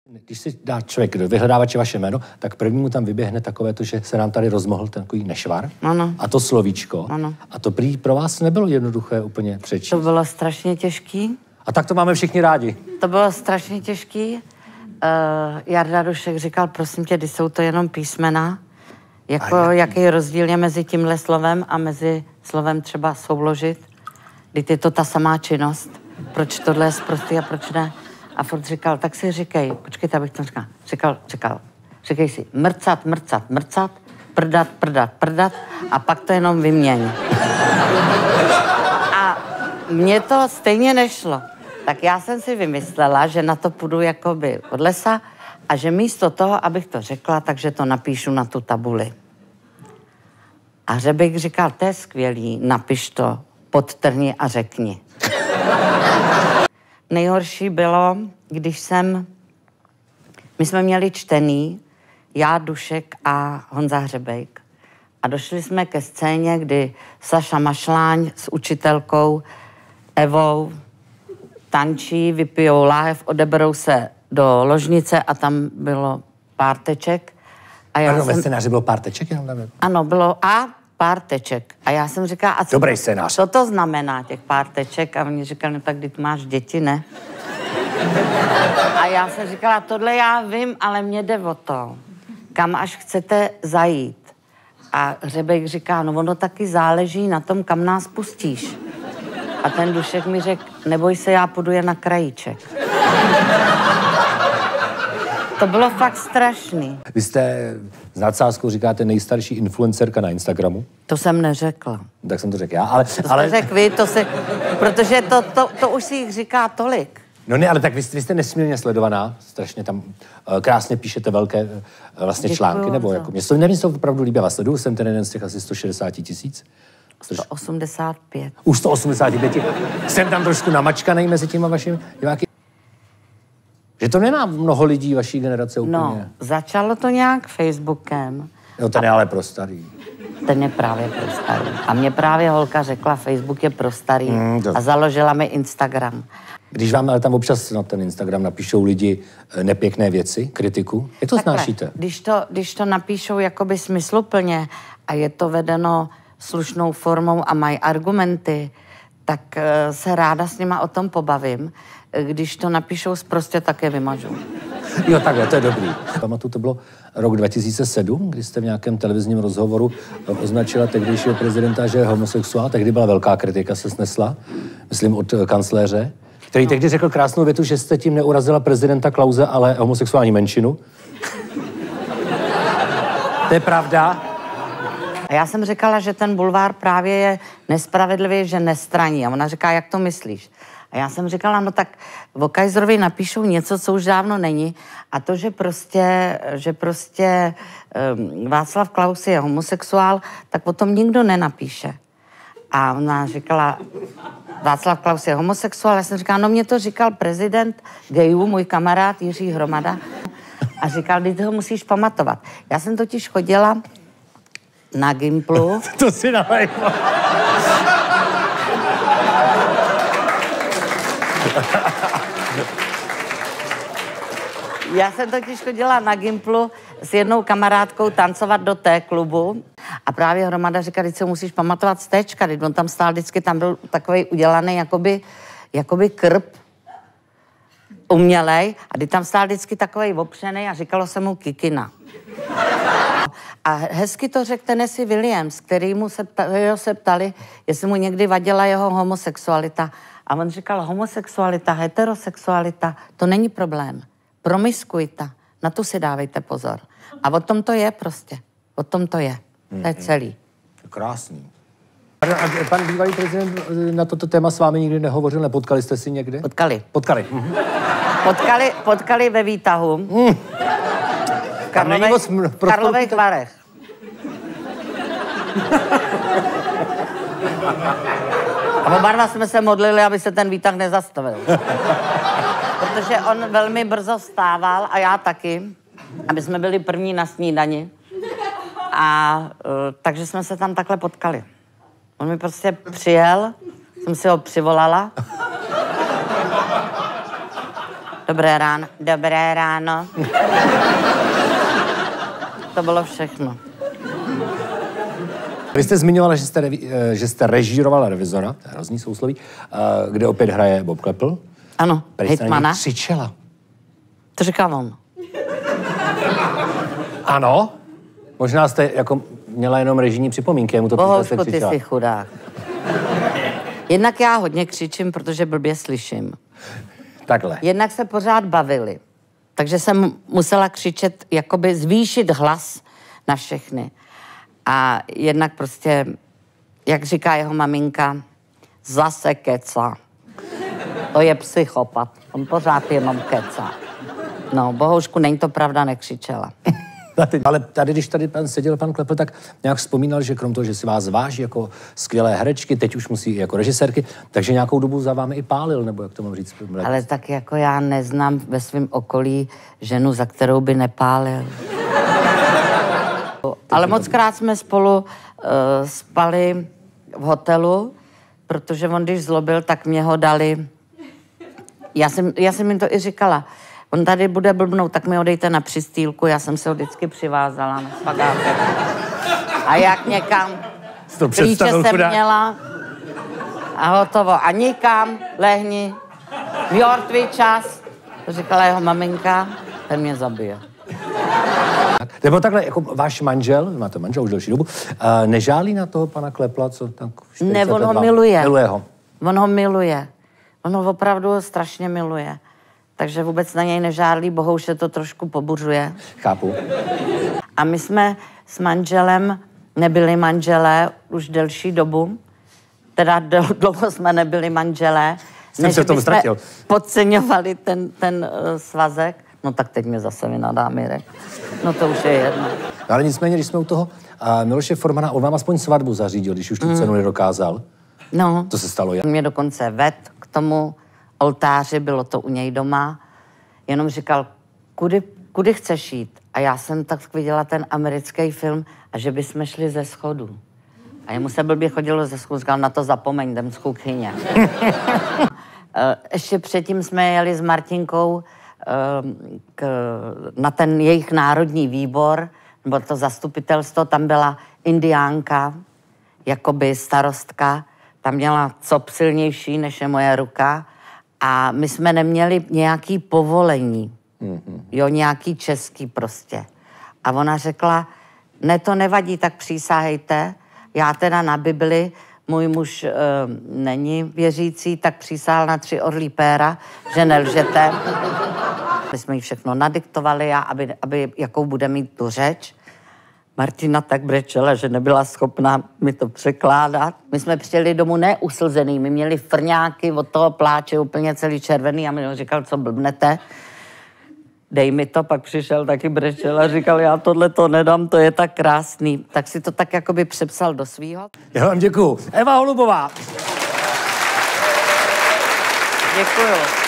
Když si dá člověk do vyhledávače vaše jméno, tak prvnímu tam vyběhne takové to, že se nám tady rozmohl ten takový nešvar. Ano. A to slovíčko. Ano. A to prý pro vás nebylo jednoduché úplně přečíst. To bylo strašně těžký. A tak to máme všichni rádi. To bylo strašně těžký. Jarda Dušek říkal, prosím tě, když jsou to jenom písmena, jako jaký rozdíl je mezi tímhle slovem a mezi slovem třeba souložit, když je to ta samá činnost. Proč tohle je sprostý a proč ne? A furt říkal, tak si říkej, počkejte, abych to říkal. Říkej si, mrcat, prdat a pak to jenom vyměň. A mně to stejně nešlo. Tak já jsem si vymyslela, že na to půjdu jakoby od lesa a že místo toho, abych to řekla, takže to napíšu na tu tabuli. A Hřebejk říkal, to je skvělý, napiš to, podtrhni a řekni. Nejhorší bylo, když my jsme měli čtený, já, Dušek a Honza Hřebejk. A došli jsme ke scéně, kdy Saša Mašláň s učitelkou Evou tančí, vypijou láhev, odeberou se do ložnice a tam bylo pár teček. A já ve scénáři bylo pár teček? Ano, bylo pár teček. A já jsem říkala, a dobrý scénář. Co to znamená, těch pár teček? A oni říkali, no tak když máš děti, ne? A já jsem říkala, tohle já vím, ale mě jde o to, kam až chcete zajít. A Hřebejk říká, no ono taky záleží na tom, kam nás pustíš. A ten Dušek mi řekl, neboj se, já půjdu jen na krajíček. To bylo fakt strašný. Vy jste s nadsázkou říkáte nejstarší influencerka na Instagramu? To jsem neřekla. Tak jsem to řekl já, ale... To jste řekl vy, protože to už si jich říká tolik. No ne, ale tak vy jste nesmírně sledovaná, strašně tam krásně píšete velké vlastně články, nebo jako mě se to opravdu líbí, vás sleduju, jsem ten jeden z těch asi 160 000. 185. Už 185. Jsem tam trošku namačkanej mezi těma vašimi diváky. Že to nemá mnoho lidí vaší generace úplně. No, začalo to nějak Facebookem. No, ten je ale pro starý. Ten je právě pro starý. A mě právě holka řekla, Facebook je pro starý a založila mi Instagram. Když vám ale tam občas na ten Instagram napíšou lidi nepěkné věci, kritiku, jak to takhle snášíte? Když to napíšou jakoby smysluplně a je to vedeno slušnou formou a mají argumenty, tak se ráda s nima o tom pobavím. Když to napíšou sprostě, tak je vymažu. Jo, takhle, to je dobrý. Pamatuju, to bylo rok 2007, kdy jste v nějakém televizním rozhovoru označila tehdejšího prezidenta, že je homosexuál. Tehdy byla velká kritika, se snesla, myslím od kancléře, který tehdy řekl krásnou větu, že jste tím neurazila prezidenta Klause, ale homosexuální menšinu. To je pravda. A já jsem říkala, že ten bulvár právě je nespravedlivý, že nestraní. A ona říká, jak to myslíš? A já jsem říkala, no tak o Kajzrovi napíšou něco, co už dávno není. A to, že prostě Václav Klaus je homosexuál, tak o tom nikdo nenapíše. A ona říkala, Václav Klaus je homosexuál. Já jsem říkala, no mě to říkal prezident gayů, můj kamarád Jiří Hromada. A říkal, ty ho musíš pamatovat. Já jsem totiž chodila na Gimplu. To si nalejmo. Já jsem totiž chodila na Gimplu s jednou kamarádkou tancovat do té klubu a právě Hromada říká, když se musíš pamatovat z téčka, když on tam stál vždycky, tam byl takovej udělaný jakoby krb umělej a když tam stál vždycky takovej opřenej a říkalo se mu Kikina. A hezky to řekl Tennessee Williams, kterýmu se ptali, jestli mu někdy vadila jeho homosexualita. A on říkal, homosexualita, heterosexualita, to není problém. Promiskuita, na to si dávejte pozor. A o tom to je prostě. O tom to je. To je celý. Krásný. A pan bývalý prezident na toto téma s vámi nikdy nehovořil? Nepotkali jste si někde? Potkali. Potkali ve výtahu. V Karlových Varech. A oba dva jsme se modlili, aby se ten výtah nezastavil. Protože on velmi brzo vstával a já taky, aby jsme byli první na snídani. A takže jsme se tam takhle potkali. On mi prostě přijel, jsem si ho přivolala. Dobré ráno. Dobré ráno. To bylo všechno. Vy jste zmiňovala, že jste režírovala Revizora, to je hrozný sousloví, kde opět hraje Bob Klepl. Ano, hejtmana. Křičela. To říká on. Ano? Možná jste jako měla jenom režijní připomínky, jemu to Bohužko, ty jsi chudák. Jednak já hodně křičím, protože blbě slyším. Takhle. Jednak se pořád bavili. Takže jsem musela křičet, jakoby zvýšit hlas na všechny. A jednak prostě, jak říká jeho maminka, zase keca. To je psychopat. On pořád jenom kecá. No, bohužku, není to pravda, nekřičela. Ale tady, když tady seděl pan Klepl, tak nějak vzpomínal, že krom toho, že si vás váží jako skvělé herečky, teď už musí jako režisérky, takže nějakou dobu za vámi i pálil, nebo jak to mám říct? Ale tak jako já neznám ve svém okolí ženu, za kterou by nepálil. Ale mockrát jsme spolu spali v hotelu, protože on, když zlobil, tak mě ho dali. Já jsem jim to i říkala. On tady bude blbnout, tak mi ho dejte na přistýlku. Já jsem se ho vždycky přivázala na spagátek. A jak někam klíče jsem měla a hotovo. A nikam, lehni, tvůj čas. To říkala jeho maminka, ten mě zabije. Nebo takhle, jako váš manžel, máte manžel už delší dobu, nežálí na toho pana Klepla, co tam 40 Ne, on ho let miluje. Miluje ho. On ho miluje. On ho opravdu strašně miluje. Takže vůbec na něj nežádlí, bohužel to trošku pobuřuje. Chápu. A my jsme s manželem nebyli manželé už delší dobu. Teda dlouho jsme nebyli manželé. Jsem se v tom ztratil. Podceňovali ten svazek. No tak teď mě zase vynadá Mirek. No to už je jedno. No, ale nicméně, když jsme u toho, Miloše Formana, on vám aspoň svatbu zařídil, když už tu cenu nedokázal. No. To se stalo. On mě dokonce ved k tomu oltáři, bylo to u něj doma. Jenom říkal, kudy chceš jít? A já jsem tak viděla ten americký film, a že bychom šli ze schodu. A jemu se blbě chodilo ze schodu, říkal, na to zapomeň, jdem z kuchyně. Ještě předtím jsme jeli s Martinkou na ten jejich národní výbor, nebo to zastupitelstvo, tam byla indiánka, jakoby starostka, tam měla cop silnější, než je moje ruka, a my jsme neměli nějaký povolení, jo, nějaký český prostě. A ona řekla, ne, to nevadí, tak přísahejte, já teda na Bibli, můj muž není věřící, tak přísahal na 3 orlí péra, že nelžete. My jsme jí všechno nadiktovali, a aby jakou bude mít tu řeč. Martina tak brečela, že nebyla schopná mi to překládat. My jsme přijeli domů neuslzený, my měli frňáky od toho pláče, úplně celý červený, a mi říkal, co blbnete, dej mi to, pak přišel taky brečel a říkal, já tohle to nedám, to je tak krásný. Tak si to tak jakoby přepsal do svýho. Já vám děkuju. Eva Holubová. Děkuju.